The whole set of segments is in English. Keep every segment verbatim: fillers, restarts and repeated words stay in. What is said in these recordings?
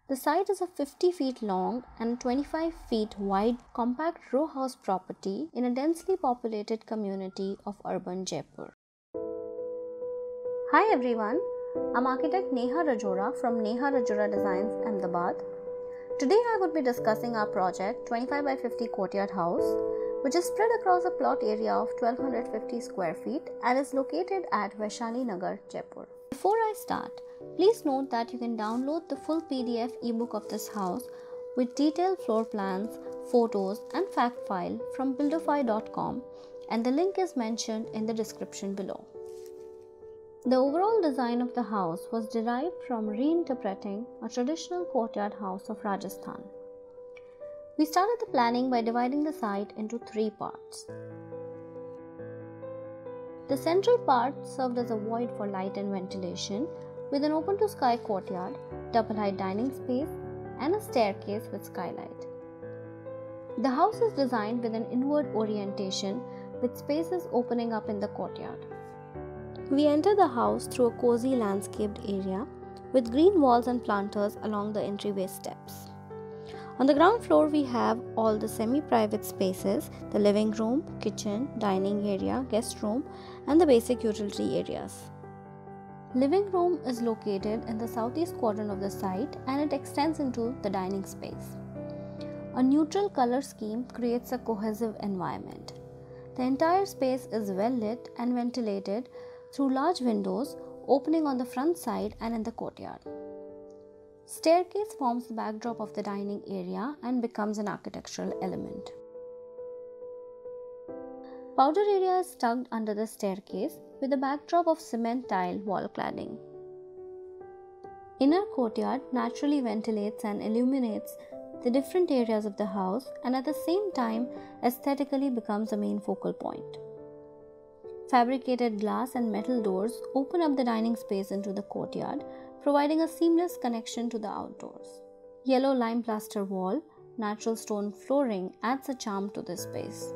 The site is a fifty feet long and twenty-five feet wide compact row house property in a densely populated community of urban Jaipur. Hi everyone, I'm architect Neha Rajora from Neha Rajora Designs, Ahmedabad. Today I would be discussing our project twenty-five by fifty courtyard house, which is spread across a plot area of twelve fifty square feet and is located at Vaishali Nagar, Jaipur. Before I start, please note that you can download the full P D F ebook of this house with detailed floor plans, photos and fact file from builderfy dot com, and the link is mentioned in the description below. The overall design of the house was derived from reinterpreting a traditional courtyard house of Rajasthan. We started the planning by dividing the site into three parts. The central part served as a void for light and ventilation with an open to sky courtyard, double height dining space and a staircase with skylight. The house is designed with an inward orientation with spaces opening up in the courtyard. We enter the house through a cozy landscaped area with green walls and planters along the entryway steps. On the ground floor, we have all the semi-private spaces, the living room, kitchen, dining area, guest room, and the basic utility areas. Living room is located in the southeast quadrant of the site and it extends into the dining space. A neutral color scheme creates a cohesive environment. The entire space is well lit and ventilated through large windows opening on the front side and in the courtyard. Staircase forms the backdrop of the dining area and becomes an architectural element. Powder area is tucked under the staircase with a backdrop of cement tile wall cladding. Inner courtyard naturally ventilates and illuminates the different areas of the house and at the same time aesthetically becomes a main focal point. Fabricated glass and metal doors open up the dining space into the courtyard, providing a seamless connection to the outdoors. Yellow lime plaster wall, natural stone flooring adds a charm to this space.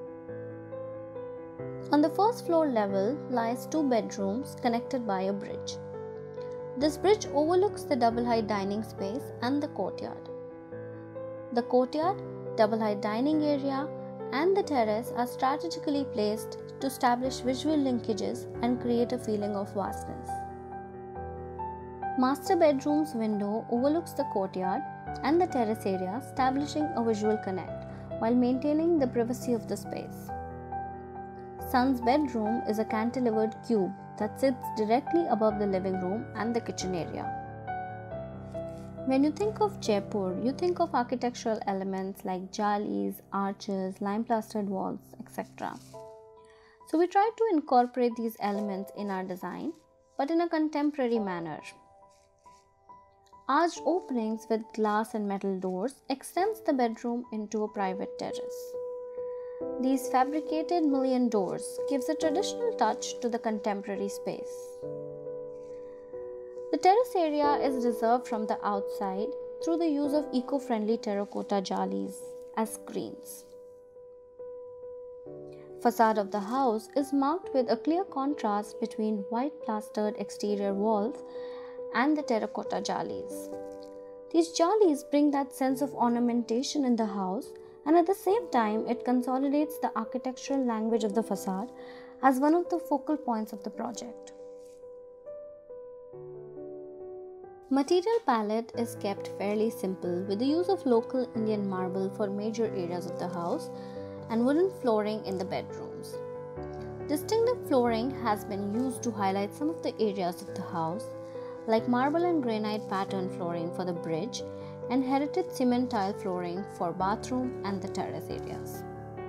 On the first floor level lies two bedrooms connected by a bridge. This bridge overlooks the double height dining space and the courtyard. The courtyard, double height dining area, and the terrace are strategically placed to establish visual linkages and create a feeling of vastness. Master bedroom's window overlooks the courtyard and the terrace area, establishing a visual connect while maintaining the privacy of the space. Son's bedroom is a cantilevered cube that sits directly above the living room and the kitchen area. When you think of Jaipur, you think of architectural elements like jalis, arches, lime plastered walls, et cetera. So we tried to incorporate these elements in our design, but in a contemporary manner. Arched openings with glass and metal doors extends the bedroom into a private terrace. These fabricated mullion doors gives a traditional touch to the contemporary space. The terrace area is reserved from the outside through the use of eco-friendly terracotta jalis as screens. Facade of the house is marked with a clear contrast between white plastered exterior walls and the terracotta jalis. These jalis bring that sense of ornamentation in the house, and at the same time it consolidates the architectural language of the facade as one of the focal points of the project. Material palette is kept fairly simple with the use of local Indian marble for major areas of the house and wooden flooring in the bedrooms. Distinctive flooring has been used to highlight some of the areas of the house, like marble and granite pattern flooring for the bridge and heritage cement tile flooring for bathroom and the terrace areas.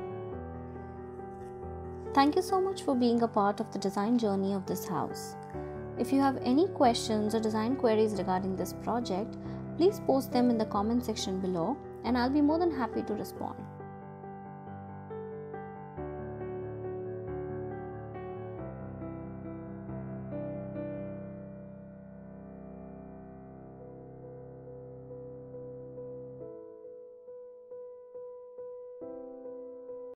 Thank you so much for being a part of the design journey of this house. If you have any questions or design queries regarding this project, please post them in the comment section below and I'll be more than happy to respond.